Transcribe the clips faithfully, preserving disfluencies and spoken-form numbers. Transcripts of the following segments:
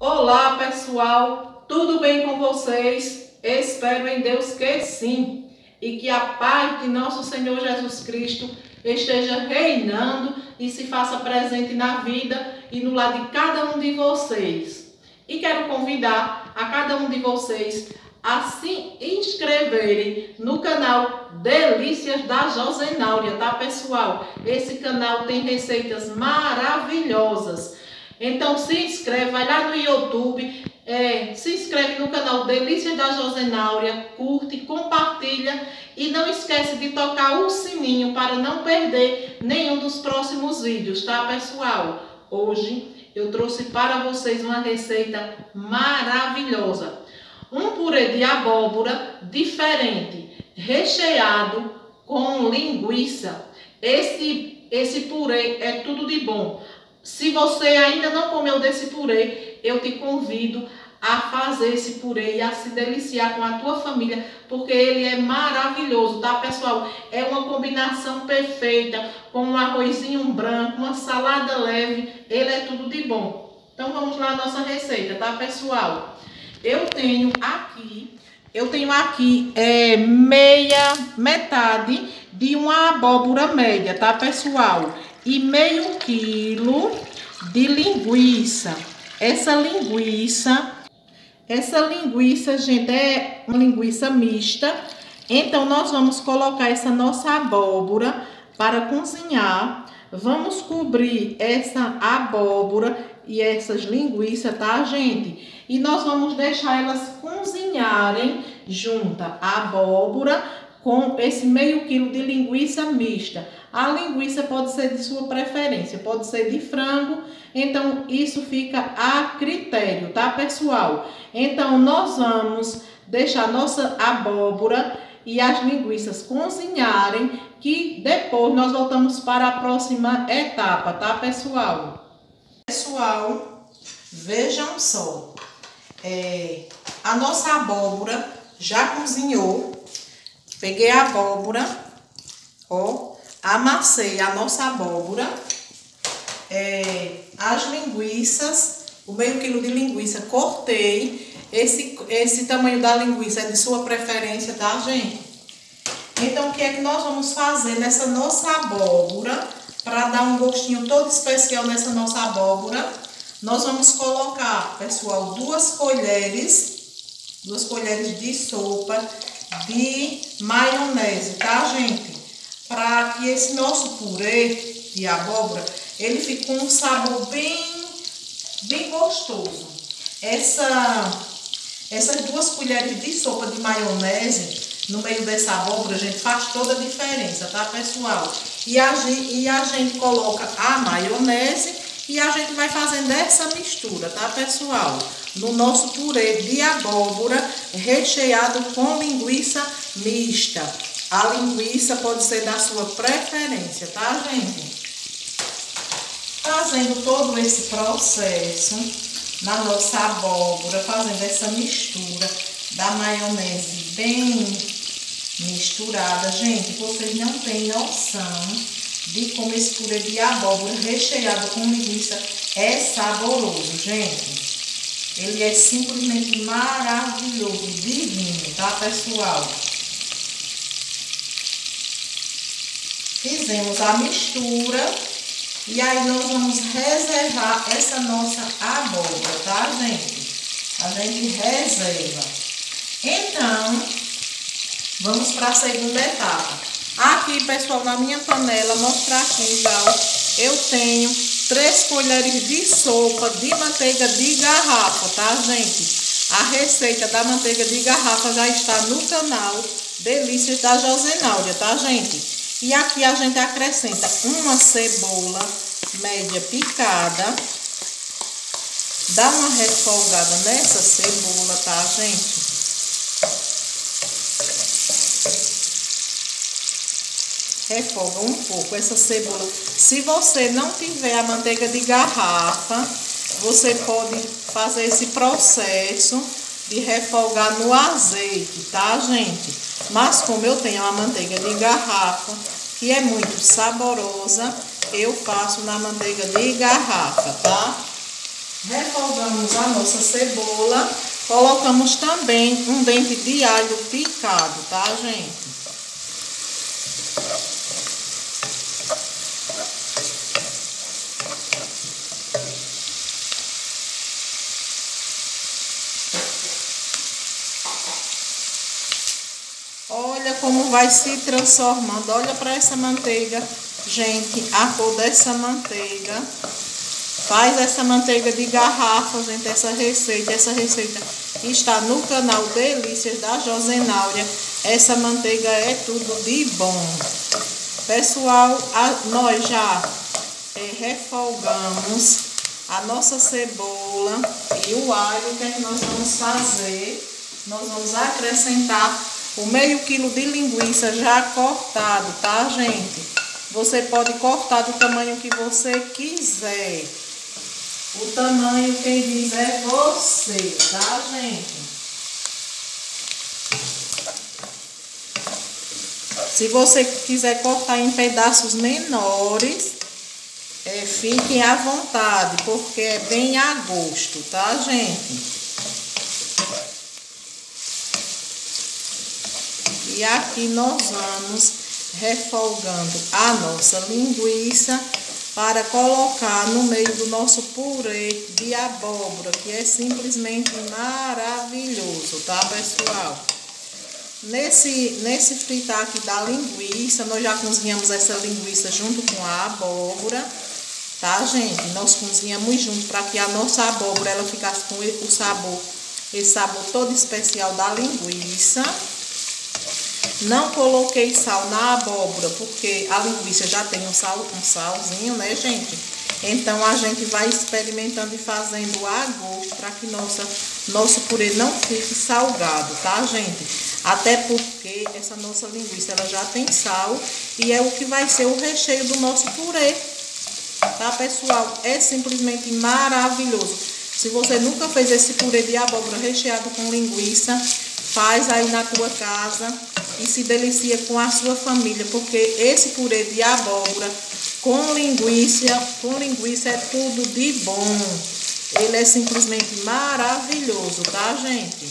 Olá pessoal, tudo bem com vocês? Espero em Deus que sim, e que a paz de nosso Senhor Jesus Cristo esteja reinando e se faça presente na vida e no lar de cada um de vocês. E quero convidar a cada um de vocês a se inscreverem no canal Delícias da Josenáurea, tá pessoal? Esse canal tem receitas maravilhosas. Então se inscreve, vai lá no YouTube, é, se inscreve no canal Delícias da Josenáurea, curte, compartilha e não esquece de tocar o sininho para não perder nenhum dos próximos vídeos, tá pessoal? Hoje eu trouxe para vocês uma receita maravilhosa. Um purê de abóbora diferente, recheado com linguiça. Esse, esse purê é tudo de bom. Se você ainda não comeu desse purê, eu te convido a fazer esse purê e a se deliciar com a tua família, porque ele é maravilhoso, tá pessoal? É uma combinação perfeita, com um arrozinho branco, uma salada leve, ele é tudo de bom. Então vamos lá à nossa receita, tá pessoal? Eu tenho aqui, eu tenho aqui é, meia, metade de uma abóbora média, tá pessoal? E meio quilo de linguiça. Essa linguiça, essa linguiça, gente, é uma linguiça mista. Então, nós vamos colocar essa nossa abóbora para cozinhar. Vamos cobrir essa abóbora e essas linguiças, tá, gente? E nós vamos deixar elas cozinharem junta a abóbora com esse meio quilo de linguiça mista. A linguiça pode ser de sua preferência, pode ser de frango, então isso fica a critério, tá pessoal? Então nós vamos deixar nossa abóbora e as linguiças cozinharem, que depois nós voltamos para a próxima etapa, tá pessoal? Pessoal, vejam só, é, a nossa abóbora já cozinhou. Peguei a abóbora, ó, amassei a nossa abóbora, é, as linguiças, o meio quilo de linguiça, cortei. Esse, esse tamanho da linguiça é de sua preferência, tá, gente? Então, o que é que nós vamos fazer nessa nossa abóbora, para dar um gostinho todo especial nessa nossa abóbora? Nós vamos colocar, pessoal, duas colheres, duas colheres de sopa de maionese, tá, gente? Para que esse nosso purê de abóbora, ele fique com um sabor bem, bem gostoso. Essa, essas duas colheres de sopa de maionese no meio dessa abóbora, gente, faz toda a diferença, tá, pessoal? E a, e a gente coloca a maionese e a gente vai fazendo essa mistura, tá, pessoal? No nosso purê de abóbora recheado com linguiça mista. A linguiça pode ser da sua preferência, tá, gente? Fazendo todo esse processo na nossa abóbora, fazendo essa mistura da maionese bem misturada. Gente, vocês não têm noção de como esse purê de abóbora recheado com linguiça é saboroso, gente. Ele é simplesmente maravilhoso, divino, tá, pessoal? Fizemos a mistura e aí nós vamos reservar essa nossa abóbora, tá, gente? A gente reserva. Então, vamos para a segunda etapa. Aqui, pessoal, na minha panela, mostrar aqui já, eu tenho três colheres de sopa de manteiga de garrafa, tá, gente? A receita da manteiga de garrafa já está no canal Delícias da Josenáurea, tá, gente? E aqui a gente acrescenta uma cebola média picada. Dá uma refogada nessa cebola, tá, gente? Refoga um pouco essa cebola. Se você não tiver a manteiga de garrafa, você pode fazer esse processo de refogar no azeite, tá, gente? Mas como eu tenho a manteiga de garrafa, que é muito saborosa, eu faço na manteiga de garrafa, tá? Refogamos a nossa cebola. Colocamos também um dente de alho picado, tá, gente? Olha como vai se transformando. Olha para essa manteiga, gente, a cor dessa manteiga. Faz essa manteiga de garrafa, gente, essa receita. Essa receita está no canal Delícias da Josenáurea. Essa manteiga é tudo de bom. Pessoal, a, nós já é, refogamos a nossa cebola e o alho. O que é que nós vamos fazer? Nós vamos acrescentar o meio quilo de linguiça já cortado, tá, gente? Você pode cortar do tamanho que você quiser. O tamanho quem diz é você, tá, gente? Se você quiser cortar em pedaços menores, é, fiquem à vontade, porque é bem a gosto, tá, gente? E aqui nós vamos refogando a nossa linguiça para colocar no meio do nosso purê de abóbora, que é simplesmente maravilhoso, tá, pessoal? Nesse, nesse fritar aqui da linguiça, nós já cozinhamos essa linguiça junto com a abóbora, tá, gente? Nós cozinhamos junto para que a nossa abóbora ela ficasse com o sabor, esse sabor todo especial da linguiça. Não coloquei sal na abóbora, porque a linguiça já tem um, sal, um salzinho, né, gente? Então, a gente vai experimentando e fazendo a gosto para que nossa, nosso purê não fique salgado, tá, gente? Até porque essa nossa linguiça, ela já tem sal e é o que vai ser o recheio do nosso purê, tá, pessoal? É simplesmente maravilhoso. Se você nunca fez esse purê de abóbora recheado com linguiça, faz aí na tua casa e se delicia com a sua família, porque esse purê de abóbora com linguiça, com linguiça é tudo de bom. Ele é simplesmente maravilhoso, tá, gente?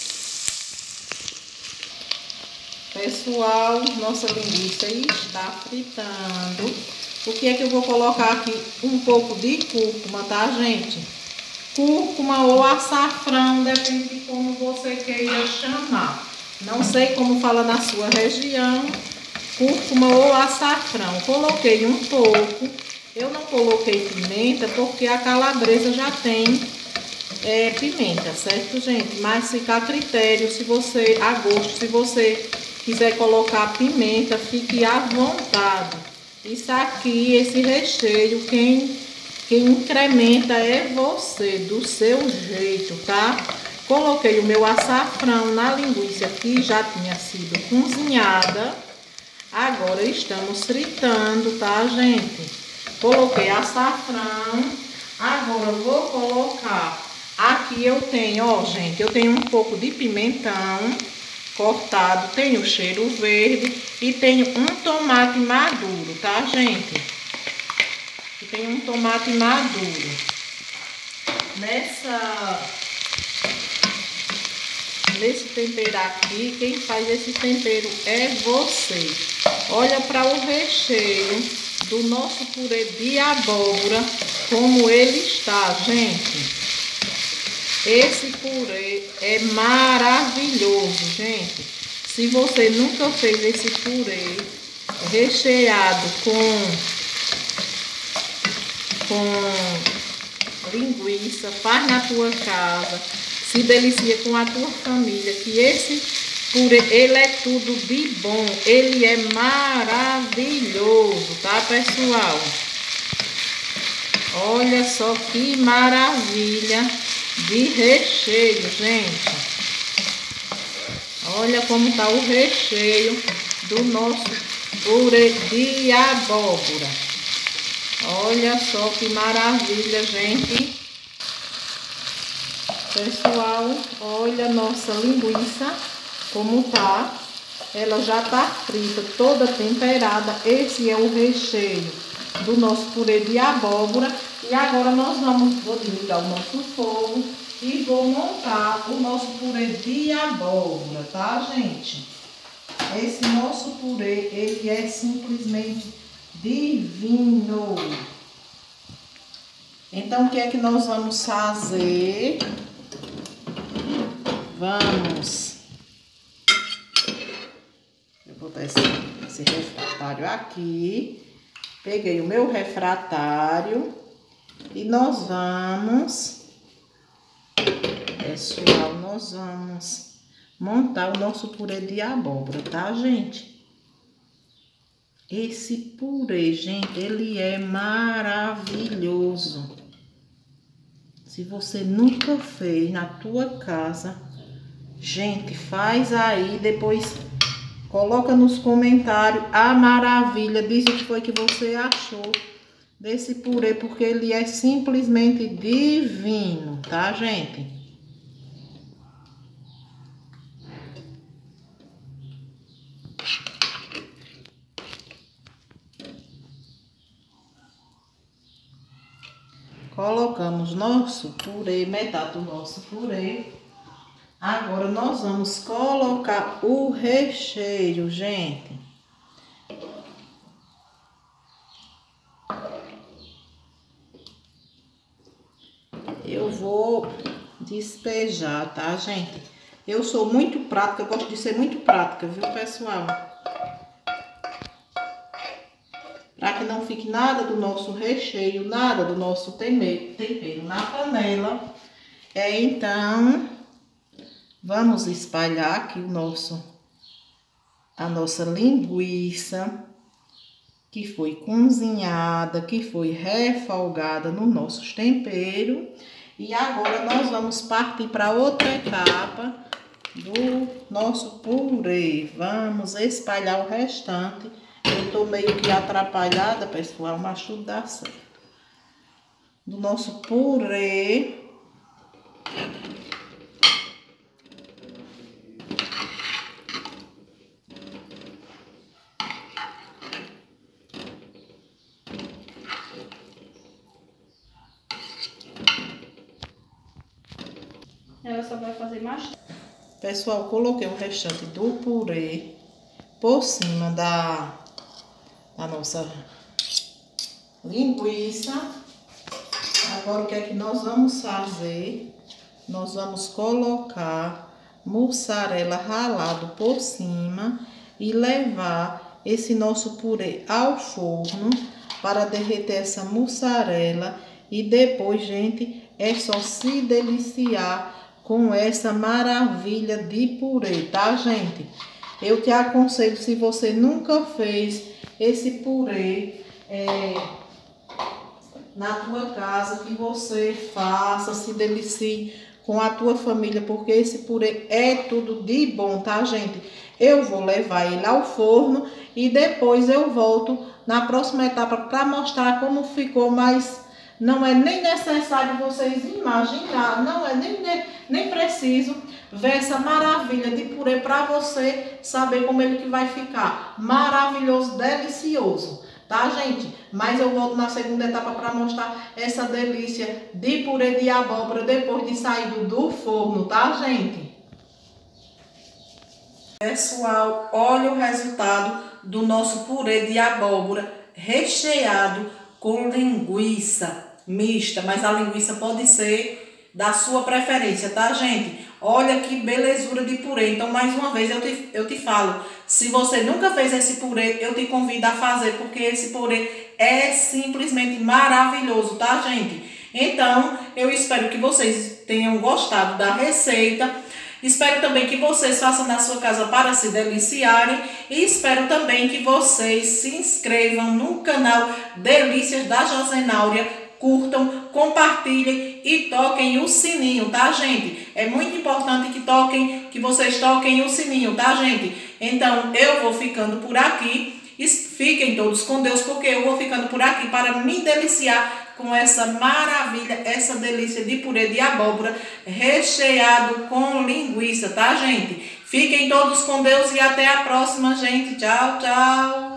Pessoal, nossa linguiça está fritando. O que é que eu vou colocar aqui? Um pouco de cúrcuma, tá, gente? Cúrcuma ou açafrão, depende de como você queira chamar. Não sei como fala na sua região, cúrcuma ou açafrão. Coloquei um pouco. Eu não coloquei pimenta porque a calabresa já tem é, pimenta, certo, gente? Mas fica a critério, se você, a gosto, se você quiser colocar pimenta, fique à vontade. Isso aqui, esse recheio, quem... Quem incrementa é você, do seu jeito, tá? Coloquei o meu açafrão na linguiça que já tinha sido cozinhada. Agora estamos fritando, tá, gente? Coloquei açafrão. Agora eu vou colocar... Aqui eu tenho, ó, gente, eu tenho um pouco de pimentão cortado. Tenho cheiro verde e tenho um tomate maduro, tá, gente? Tem um tomate maduro. Nessa, nesse tempero aqui, quem faz esse tempero é você. Olha para o recheio do nosso purê de abóbora, como ele está, gente. Esse purê é maravilhoso, gente. Se você nunca fez esse purê recheado com... com linguiça, faz na tua casa, se delicia com a tua família, que esse purê, ele é tudo de bom, ele é maravilhoso, tá, pessoal? Olha só que maravilha de recheio, gente. Olha como tá o recheio do nosso purê de abóbora. Olha só que maravilha, gente. Pessoal, olha a nossa linguiça como tá. Ela já tá frita, toda temperada. Esse é o recheio do nosso purê de abóbora. E agora nós vamos, vou desligar o nosso fogo e vou montar o nosso purê de abóbora, tá, gente? Esse nosso purê, ele é simplesmente divino. Então, o que é que nós vamos fazer? Vamos... Eu vou botar esse, esse refratário aqui. Peguei o meu refratário e nós vamos... Pessoal, nós vamos montar o nosso purê de abóbora, tá, gente? Esse purê, gente, ele é maravilhoso. Se você nunca fez na tua casa, gente, faz aí, depois coloca nos comentários a maravilha, diz o que foi que você achou desse purê, porque ele é simplesmente divino, tá, gente? Colocamos nosso purê, metade do nosso purê. Agora nós vamos colocar o recheio, gente. Eu vou despejar, tá, gente? Eu sou muito prática, eu gosto de ser muito prática, viu, pessoal? Para que não fique nada do nosso recheio, nada do nosso tempero na panela. É, então, vamos espalhar aqui o nosso, a nossa linguiça, que foi cozinhada, que foi refogada nos nossos temperos. E agora nós vamos partir para outra etapa do nosso purê. Vamos espalhar o restante. Eu tô meio que atrapalhada, pessoal, mas tudo dá certo. Do nosso purê. Ela só vai fazer mais. Pessoal, coloquei o restante do purê por cima da, da nossa linguiça. Agora, o que é que nós vamos fazer? Nós vamos colocar mussarela ralado por cima e levar esse nosso purê ao forno para derreter essa mussarela. E depois, gente, é só se deliciar com essa maravilha de purê, tá, gente? Eu te aconselho, se você nunca fez esse purê é, na tua casa, que você faça, se delicie com a tua família, porque esse purê é tudo de bom, tá, gente? Eu vou levar ele ao forno e depois eu volto na próxima etapa para mostrar como ficou, mas não é nem necessário vocês imaginar, não é nem, nem, nem preciso ver essa maravilha de purê para você saber como ele que vai ficar. Maravilhoso, delicioso, tá, gente? Mas eu volto na segunda etapa para mostrar essa delícia de purê de abóbora depois de sair do forno, tá, gente? Pessoal, olha o resultado do nosso purê de abóbora recheado com linguiça mista, mas a linguiça pode ser da sua preferência, tá, gente? Olha que belezura de purê. Então, mais uma vez, eu te, eu te falo, se você nunca fez esse purê, eu te convido a fazer, porque esse purê é simplesmente maravilhoso, tá, gente? Então, eu espero que vocês tenham gostado da receita. Espero também que vocês façam na sua casa para se deliciarem. E espero também que vocês se inscrevam no canal Delícias da Josenáurea. Curtam, compartilhem e toquem o sininho, tá, gente? É muito importante que toquem, que vocês toquem o sininho, tá, gente? Então, eu vou ficando por aqui. Fiquem todos com Deus, porque eu vou ficando por aqui para me deliciar com essa maravilha, essa delícia de purê de abóbora recheado com linguiça, tá, gente? Fiquem todos com Deus e até a próxima, gente. Tchau, tchau.